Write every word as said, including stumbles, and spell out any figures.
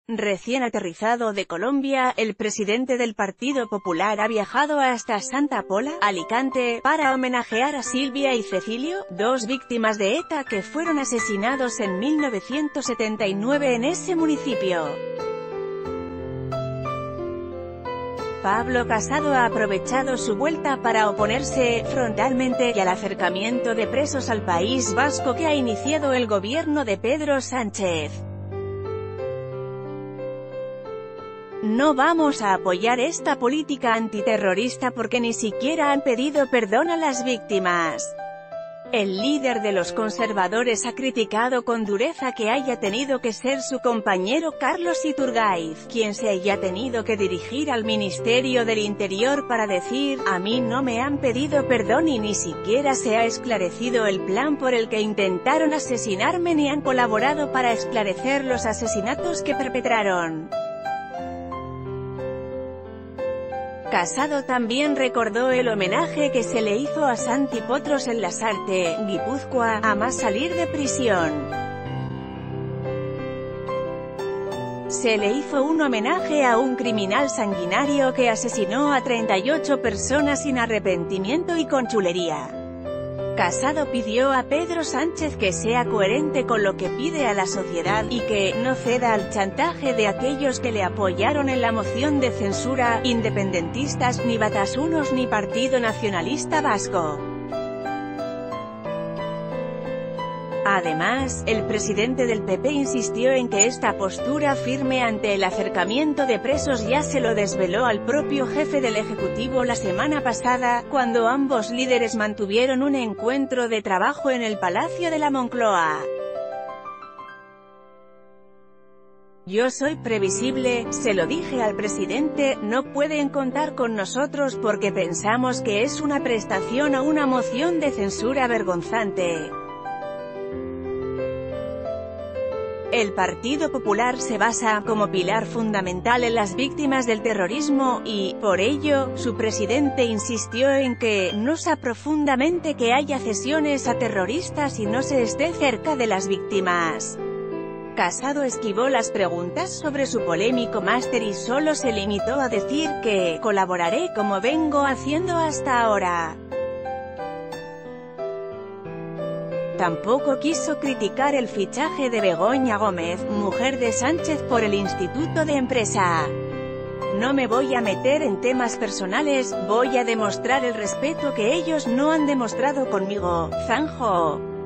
Recién aterrizado de Colombia, el presidente del Partido Popular ha viajado hasta Santa Pola, Alicante, para homenajear a Silvia y Cecilio, dos víctimas de ETA que fueron asesinados en mil novecientos setenta y nueve en ese municipio. Pablo Casado ha aprovechado su vuelta para oponerse frontalmente al acercamiento de presos al País Vasco que ha iniciado el gobierno de Pedro Sánchez. No vamos a apoyar esta política antiterrorista porque ni siquiera han pedido perdón a las víctimas. El líder de los conservadores ha criticado con dureza que haya tenido que ser su compañero Carlos Iturgaiz, quien se haya tenido que dirigir al Ministerio del Interior para decir, a mí no me han pedido perdón y ni siquiera se ha esclarecido el plan por el que intentaron asesinarme ni han colaborado para esclarecer los asesinatos que perpetraron. Casado también recordó el homenaje que se le hizo a Santi Potros en Lasarte, Guipúzcoa, a más salir de prisión. Se le hizo un homenaje a un criminal sanguinario que asesinó a treinta y ocho personas sin arrepentimiento y con chulería. Casado pidió a Pedro Sánchez que sea coherente con lo que pide a la sociedad, y que no ceda al chantaje de aquellos que le apoyaron en la moción de censura, independentistas, ni batasunos ni Partido Nacionalista Vasco. Además, el presidente del P P insistió en que esta postura firme ante el acercamiento de presos ya se lo desveló al propio jefe del Ejecutivo la semana pasada, cuando ambos líderes mantuvieron un encuentro de trabajo en el Palacio de la Moncloa. Yo soy previsible, se lo dije al presidente, no pueden contar con nosotros porque pensamos que es una prestación a una moción de censura vergonzante. El Partido Popular se basa, como pilar fundamental en las víctimas del terrorismo, y, por ello, su presidente insistió en que «no sea profundamente que haya cesiones a terroristas y no se esté cerca de las víctimas». Casado esquivó las preguntas sobre su polémico máster y solo se limitó a decir que «colaboraré como vengo haciendo hasta ahora». Tampoco quiso criticar el fichaje de Begoña Gómez, mujer de Sánchez por el Instituto de Empresa. No me voy a meter en temas personales, voy a demostrar el respeto que ellos no han demostrado conmigo, zanjó.